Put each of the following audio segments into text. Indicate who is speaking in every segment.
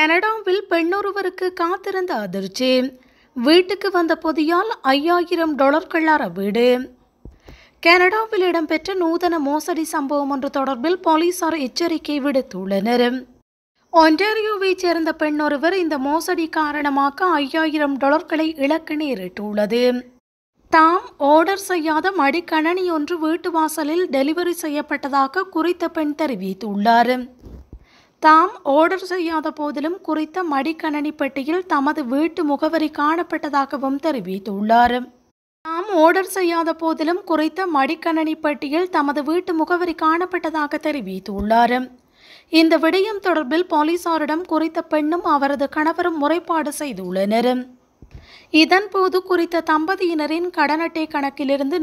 Speaker 1: கனடாவில் பெண்ணொருவருக்கு காத்திருந்த அதிர்ச்சி. வீட்டுக்கு வந்த பொதியால் $5000 அற வீடு. கனடாவில் இடம்பெற்ற நூதன மோசடி சம்பவம் ஒன்று தொடர்பில் போலீசார் எச்சரிக்கை விடுத்துள்ளனர். ஒன்டாரியோவைச் சேர்ந்த பெண்ணொருவர் இந்த மோசடி காரணமாக $5000 இழக்க நேரிட்டுள்ளது. தாம் ஆர்டர் செய்யாத மடிக்கணனி ஒன்று வீட்டு வாசலில் டெலிவரி செய்யப்பட்டதாக குறித்த பெண் தெரிவித்துள்ளார். தாம் ஆர்டர் செய்யாத போதிலும் குறித்த மடிக்கணனி பெட்டியில் தமது வீட்டு முகவரி காணப்பட்டதாகவும் தெரிவித்துள்ளார். தாம் ஆர்டர் செய்யாத போதிலும் குறித்த மடிக்கணனி பெட்டியில் தமது வீட்டு முகவரி காணப்பட்டதாக தெரிவித்துள்ளார். இந்த விடயம் தொடர்பில் போலீசாரிடம் குறித்த பெண்ணும் அவரது கணவரும் முறைப்பாடு செய்துள்ளனர். இதன்போது குறித்த தம்பதியினரின் கடன் அட்டை கணக்கிலிருந்து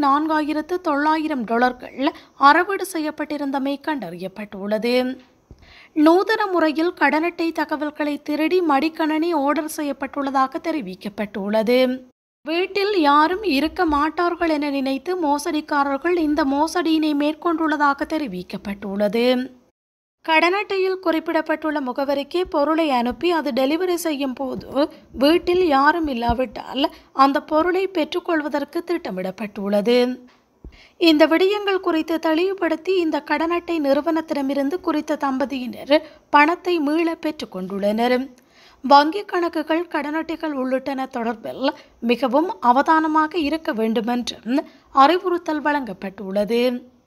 Speaker 1: $4900 அறவீடு செய்யப்பட்டிருந்தமை கண்டறியப்பட்டுள்ளது. நூதன முறையில் கடன் அட்டை தகவல்களை திருடி மடிக்கணனி ஆர்டர் செய்யப்பட்டுள்ளதாக தெரிவிக்கப்பட்டுள்ளது. வீட்டில் யாரும் இருக்க மாட்டார்கள் என நினைத்து மோசடிக்காரர்கள் இந்த மோசடியினை மேற்கொண்டுள்ளதாக தெரிவிக்கப்பட்டுள்ளது. கடன் அட்டையில் குறிப்பிடப்பட்டுள்ள முகவரிக்கு பொருளை அனுப்பி அது டெலிவரி செய்யும் போது வீட்டில் யாரும் இல்லாவிட்டால் அந்த பொருளை பெற்றுக்கொள்வதற்கு திட்டமிடப்பட்டுள்ளது. இந்த விடயங்கள் குறித்து தெளிவுபடுத்தி இந்த கடன் அட்டை நிறுவனத்திடமிருந்து குறித்த தம்பதியினர் பணத்தை மீள பெற்றுக் கொண்டுள்ளனர். வங்கிக் கணக்குகள், கடன் அட்டைகள் உள்ளிட்டன தொடர்பில் மிகவும் அவதானமாக இருக்க வேண்டுமென்றும் அறிவுறுத்தல் வழங்கப்பட்டுள்ளது.